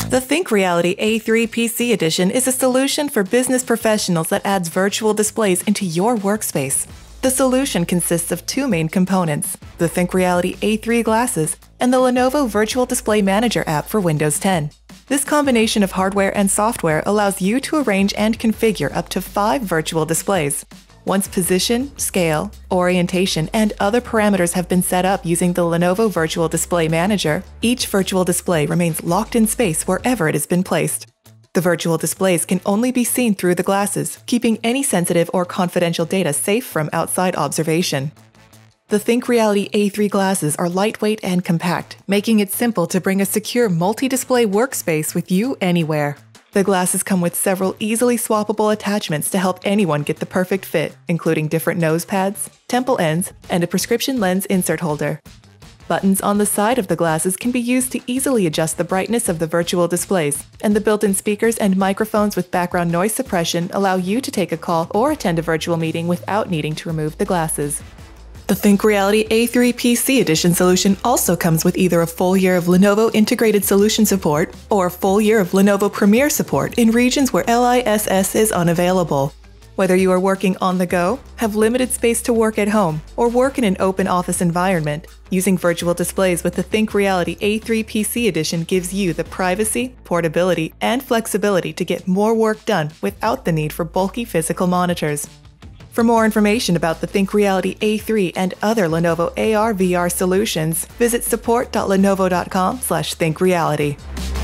The ThinkReality A3 PC Edition is a solution for business professionals that adds virtual displays into your workspace. The solution consists of two main components, the ThinkReality A3 glasses and the Lenovo Virtual Display Manager app for Windows 10. This combination of hardware and software allows you to arrange and configure up to 5 virtual displays. Once position, scale, orientation, and other parameters have been set up using the Lenovo Virtual Display Manager, each virtual display remains locked in space wherever it has been placed. The virtual displays can only be seen through the glasses, keeping any sensitive or confidential data safe from outside observation. The ThinkReality A3 glasses are lightweight and compact, making it simple to bring a secure multi-display workspace with you anywhere. The glasses come with several easily swappable attachments to help anyone get the perfect fit, including different nose pads, temple ends, and a prescription lens insert holder. Buttons on the side of the glasses can be used to easily adjust the brightness of the virtual displays, and the built-in speakers and microphones with background noise suppression allow you to take a call or attend a virtual meeting without needing to remove the glasses. The ThinkReality A3 PC Edition solution also comes with either a full year of Lenovo Integrated Solution support or a full year of Lenovo Premier support in regions where LISS is unavailable. Whether you are working on the go, have limited space to work at home, or work in an open office environment, using virtual displays with the ThinkReality A3 PC Edition gives you the privacy, portability, and flexibility to get more work done without the need for bulky physical monitors. For more information about the ThinkReality A3 and other Lenovo AR/VR solutions, visit support.lenovo.com/thinkreality.